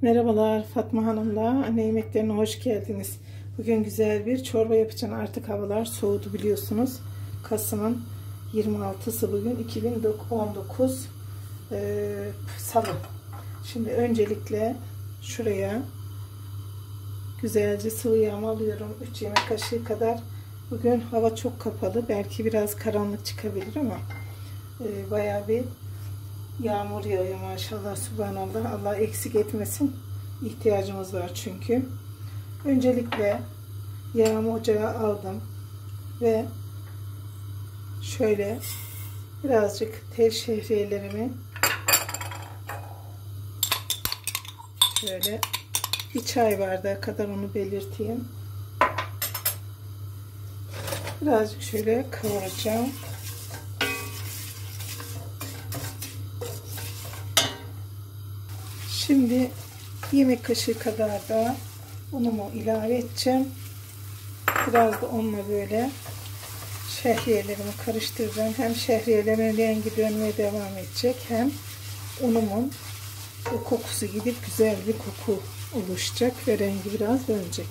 Merhabalar, Fatma Hanım'la Anne Yemeklerine hoş geldiniz. Bugün güzel bir çorba yapacağım. Artık havalar soğudu biliyorsunuz. Kasım'ın 26'sı bugün 2019 Salı. Şimdi öncelikle şuraya güzelce sıvı yağ alıyorum. 3 yemek kaşığı kadar. Bugün hava çok kapalı. Belki biraz karanlık çıkabilir ama bayağı bir yağmur yağıyor maşallah, subhanallah. Allah eksik etmesin. İhtiyacımız var çünkü. Öncelikle yağımı ocağa aldım ve şöyle birazcık tel şehriyelerimi şöyle bir çay bardağı kadar, onu belirteyim. Birazcık şöyle kavuracağım. Şimdi yemek kaşığı kadar da unumu ilave edeceğim. Biraz da onunla böyle şehriyelerimi karıştıracağım. Hem şehriyelerin rengi dönmeye devam edecek, hem unumun o kokusu gidip güzel bir koku oluşacak ve rengi biraz dönecek.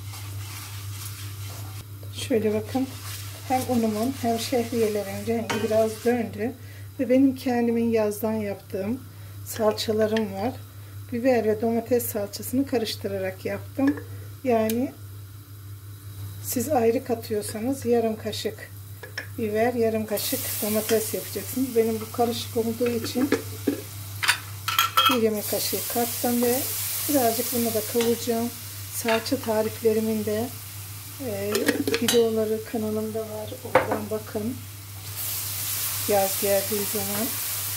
Şöyle bakın, hem unumun hem şehriyelerin rengi biraz döndü ve benim kendimin yazdan yaptığım salçalarım var. Biber ve domates salçasını karıştırarak yaptım. Yani siz ayrı katıyorsanız yarım kaşık biber, yarım kaşık domates yapacaksınız. Benim bu karışık olduğu için bir yemek kaşığı kattım ve birazcık bunu da kavuracağım. Salça tariflerimin de videoları kanalımda var. Oradan bakın. Yaz geldiği zaman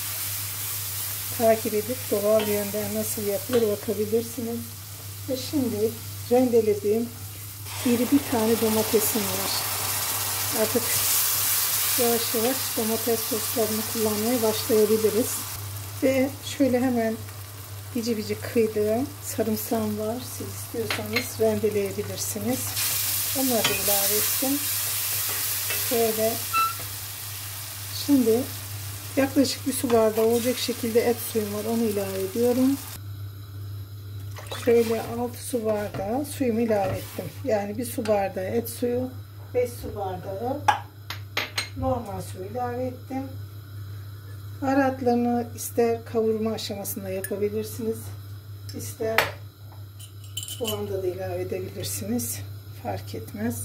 takip edip doğal yönden nasıl yapılır bakabilirsiniz. Ve şimdi rendelediğim bir tane domatesim var. Artık yavaş yavaş domates soslarını kullanmaya başlayabiliriz. Ve şöyle hemen bici bici kıydığım sarımsağım var. Siz istiyorsanız rendeleyebilirsiniz. Onları da ilave ettim. Şöyle şimdi yaklaşık bir su bardağı olacak şekilde et suyum var. Onu ilave ediyorum. Şöyle 6 su bardağı suyumu ilave ettim. Yani bir su bardağı et suyu, 5 su bardağı normal suyu ilave ettim. Baharatlarını ister kavurma aşamasında yapabilirsiniz, ister bu anda da ilave edebilirsiniz. Fark etmez.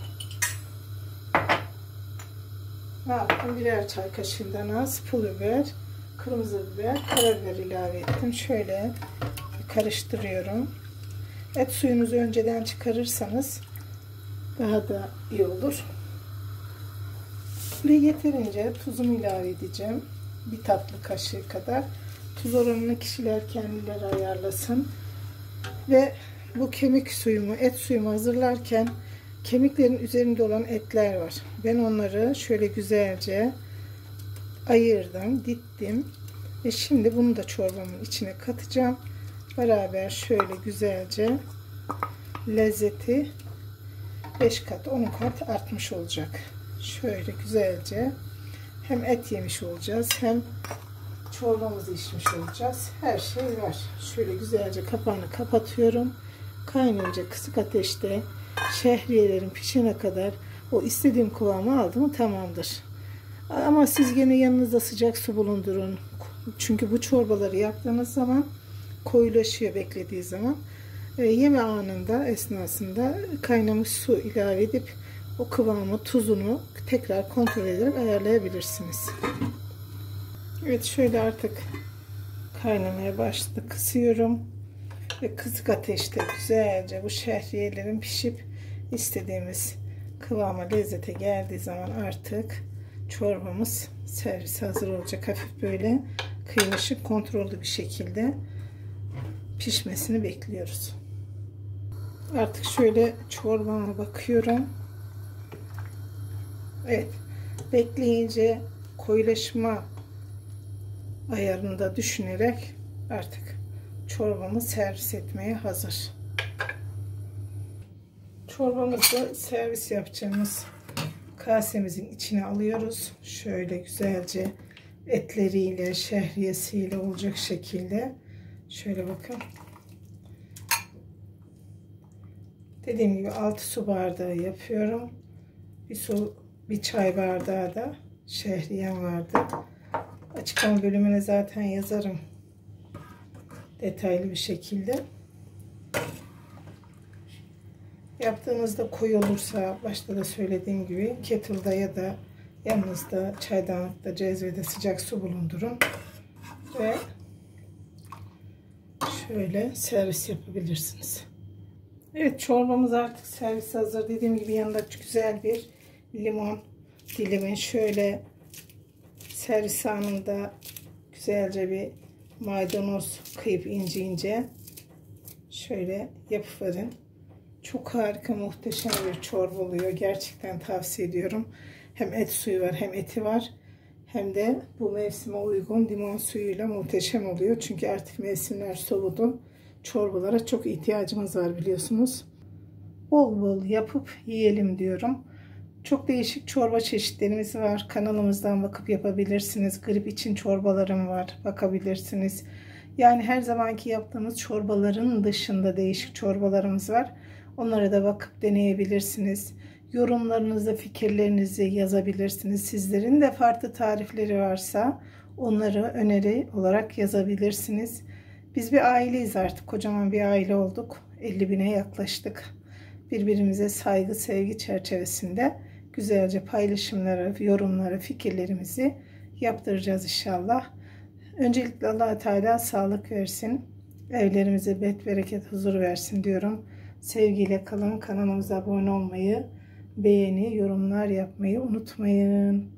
Ne yaptım? Birer çay kaşığından az pul biber, kırmızı biber, karabiber ilave ettim. Şöyle karıştırıyorum. Et suyunuzu önceden çıkarırsanız daha da iyi olur. Ve yeterince tuzumu ilave edeceğim. Bir tatlı kaşığı kadar. Tuz oranını kişiler kendileri ayarlasın. Ve bu kemik suyumu, et suyumu hazırlarken kemiklerin üzerinde olan etler var. Ben onları şöyle güzelce ayırdım, dittim. Ve şimdi bunu da çorbamın içine katacağım. Beraber şöyle güzelce lezzeti 5 kat, 10 kat artmış olacak. Şöyle güzelce hem et yemiş olacağız, hem çorbamızı içmiş olacağız. Her şey var. Şöyle güzelce kapağını kapatıyorum. Kaynayınca kısık ateşte şehriyelerin pişene kadar o istediğim kıvamı aldı mı tamamdır. Ama siz gene yanınızda sıcak su bulundurun. Çünkü bu çorbaları yaptığınız zaman koyulaşıyor beklediği zaman. Yeme anında, esnasında kaynamış su ilave edip o kıvamı, tuzunu tekrar kontrol ederek ayarlayabilirsiniz. Evet, şöyle artık kaynamaya başladı. Kısıyorum ve kısık ateşte güzelce bu şehriyelerin pişip istediğimiz kıvama, lezzete geldiği zaman artık çorbamız servise hazır olacak. Hafif böyle kıymışık, kontrollü bir şekilde pişmesini bekliyoruz. Artık şöyle çorbama bakıyorum. Evet, bekleyince koyulaşma ayarında düşünerek artık çorbamı servis etmeye hazır. Çorbamızı servis yapacağımız kasemizin içine alıyoruz. Şöyle güzelce etleriyle, şehriyesiyle olacak şekilde. Şöyle bakın. Dediğim gibi 6 su bardağı yapıyorum. Bir çay bardağı da şehriyem vardı. Açıklama bölümüne zaten yazarım detaylı bir şekilde. Yaptığınızda koyu olursa başta da söylediğim gibi kettle'da ya da yanınızda çaydanlıkta, cezvede sıcak su bulundurun ve şöyle servis yapabilirsiniz. Evet, çorbamız artık servis hazır. Dediğim gibi yanında güzel bir limon dilimi, şöyle servis anında güzelce bir maydanoz kıyıp ince ince şöyle yapıverin. Çok harika, muhteşem bir çorba oluyor. Gerçekten tavsiye ediyorum. Hem et suyu var, hem eti var. Hem de bu mevsime uygun limon suyuyla muhteşem oluyor. Çünkü artık mevsimler soğudu. Çorbalara çok ihtiyacımız var biliyorsunuz. Bol bol yapıp yiyelim diyorum. Çok değişik çorba çeşitlerimiz var. Kanalımızdan bakıp yapabilirsiniz. Grip için çorbalarım var. Bakabilirsiniz. Yani her zamanki yaptığımız çorbaların dışında değişik çorbalarımız var. Onlara da bakıp deneyebilirsiniz. Yorumlarınızı, fikirlerinizi yazabilirsiniz. Sizlerin de farklı tarifleri varsa onları öneri olarak yazabilirsiniz. Biz bir aileyiz artık. Kocaman bir aile olduk. 50.000'e yaklaştık. Birbirimize saygı, sevgi çerçevesinde güzelce paylaşımları, yorumları, fikirlerimizi yaptıracağız inşallah. Öncelikle Allah-u Teala sağlık versin. Evlerimize bereket, huzur versin diyorum. Sevgiyle kalın. Kanalımıza abone olmayı, beğeni, yorumlar yapmayı unutmayın.